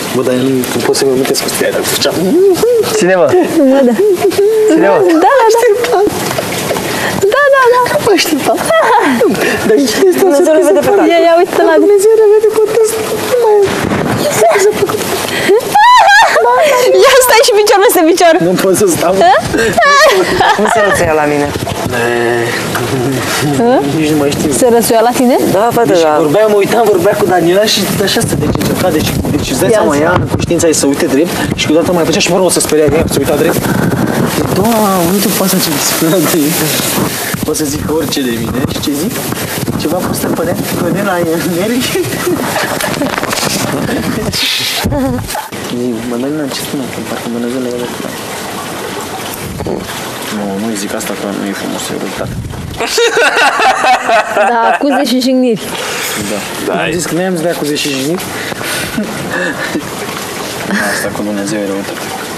Bă, dar nu pot să mă amintesc cu stia, dar făceam... Cine, mă? Mă, da. Cine, mă? Da. Mă așteptam. Dar cine este Dumnezeu le vede pe toate. Ia uite la Dumnezeu ne vede contestul. Ia stai și picior peste picior. Nu pot să stau. Cum se rățăia la mine? Nici nu mai știu. Se răsuia la tine? Da, fată, da. Vorbeam, mă uitam, vorbea cu Daniela și așa stă, deci încerca, deci îți dai seama, ea în conștiința ei să uite drept și câteodată mai făcea și mă rog să speria, ea să uita drept. Doamne, nu poate să ce poate să zic orice de mine și ce zic? Ceva cu stăpânea, până la nervi. Mă dă în ce spune, că parcă Dumnezeu le vede cu tine. Nu-i zic asta că nu e frumos, e răutate. Da, acuze și jigniri. Da. Am zis că noi am zis de acuze și jigniri. Asta cu Dumnezeu e răutate.